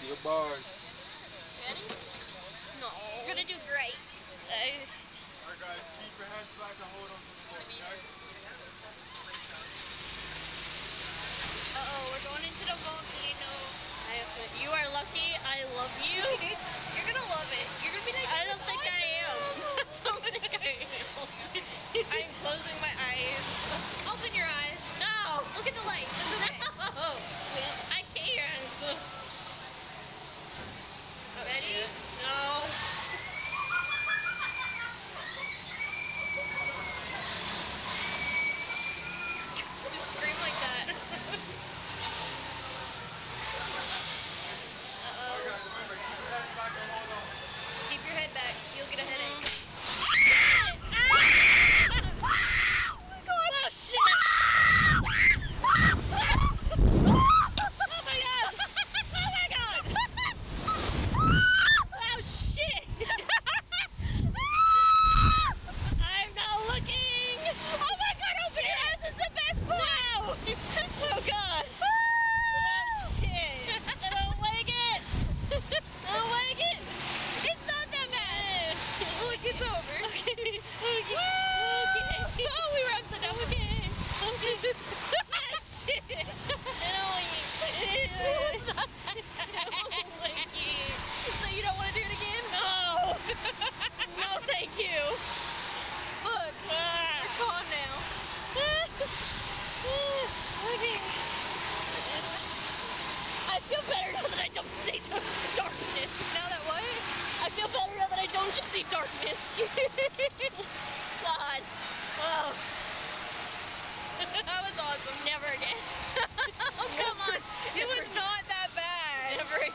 Goodbye. Ready? No. You're gonna do great. Alright guys, keep your hands back and hold on to the board, okay? Uh-oh, we're going into the volcano. You are lucky. I love you. You're gonna love it. You're gonna be like, I don't think I am. I don't think I am. I'm closing my eyes. Open your eyes. No. Look at the lights. It's okay. No. I can't. Ready? No. Just scream like that. Alright guys, remember, keep your hands back and hold on. Keep your head back. You'll get a headache. Oh my god. Oh shit. Oh god! Oh shit! I don't like it! I don't like it! It's not that bad. Look, it's over. Okay. Oh, we were upside down. Okay. Ah, shit! I don't like it. It's not that I don't like it. So you don't want to do it again? No! No, thank you. Look, you're calm now. Okay. I feel better now that I don't see darkness. Now that what? I feel better now that I don't just see darkness. God. Oh. That was awesome. Never again.